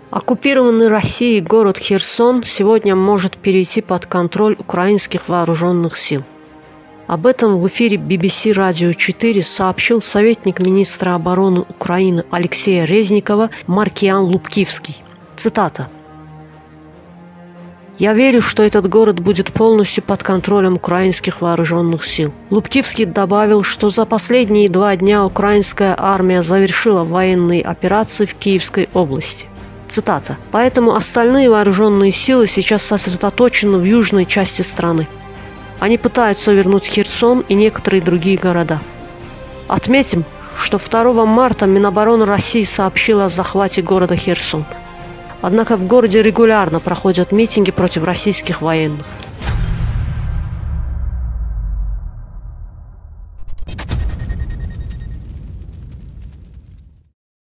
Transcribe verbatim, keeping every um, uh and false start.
Оккупированный Россией город Херсон сегодня может перейти под контроль украинских вооруженных сил. Об этом в эфире би би си Радио четыре сообщил советник министра обороны Украины Алексея Резникова Маркиан Лубкивский. Цитата. «Я верю, что этот город будет полностью под контролем украинских вооруженных сил». Лубкивский добавил, что за последние два дня украинская армия завершила военные операции в Киевской области. Цитата. «Поэтому остальные вооруженные силы сейчас сосредоточены в южной части страны. Они пытаются вернуть Херсон и некоторые другие города. Отметим, что второго марта Минобороны России сообщила о захвате города Херсон. Однако в городе регулярно проходят митинги против российских военных».